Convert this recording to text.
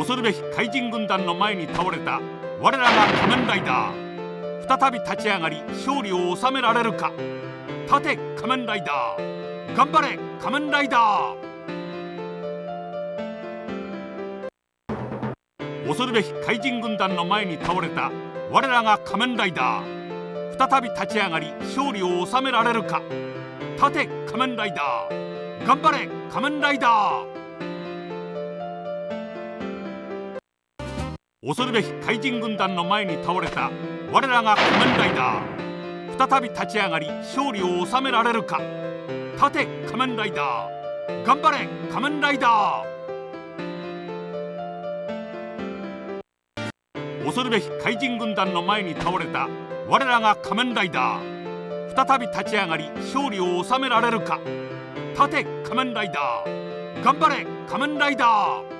恐るべき怪人軍団の前に倒れた我らが仮面ライダー、再び立ち上がり勝利を収められるか。立て仮面ライダー、頑張れ仮面ライダー。恐るべき怪人軍団の前に倒れた我らが仮面ライダー、再び立ち上がり勝利を収められるか。立て仮面ライダー、頑張れ仮面ライダー。恐るべき怪人軍団の前に倒れた我らが仮面ライダー、再び立ち上がり勝利を収められるか。立て仮面ライダー、頑張れ仮面ライダー。恐るべき怪人軍団の前に倒れた我らが仮面ライダー、再び立ち上がり勝利を収められるか。立て仮面ライダー、頑張れ仮面ライダー。